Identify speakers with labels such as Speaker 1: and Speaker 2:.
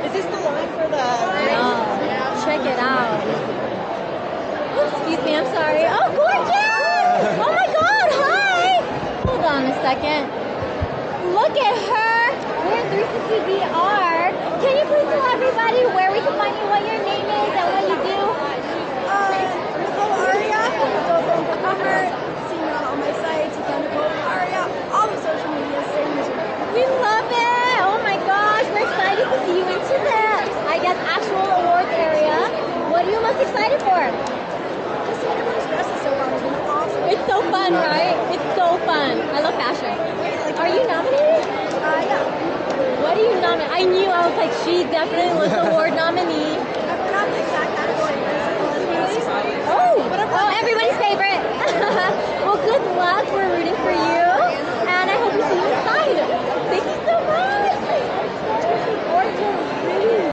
Speaker 1: Is this the line for the...
Speaker 2: No. Check it out. Excuse me, I'm sorry. Oh, gorgeous! Oh my God, hi! Hold on a second. Look at her. We're in 360 VR. Can you please tell everybody where we can find you, what your name is, and what you do?
Speaker 1: Nicole Aria. So from the cover, see me on all my sites. You can Nicole Aria. All the social media, same username.
Speaker 2: We love it. Oh my gosh, we're excited to see you into the, I guess, actual awards area. What are you most excited for?
Speaker 1: Just seeing everyone's dresses so far has been awesome.
Speaker 2: It's so fun, right? It's so fun. I love fashion. Are you nominated?
Speaker 1: Yeah.
Speaker 2: What do you nominate? I knew, I was like, she definitely was the award nominee.
Speaker 1: I forgot the exact category.
Speaker 2: Oh, everybody's favorite. Well, good luck. We're rooting for you. And I hope we see you inside.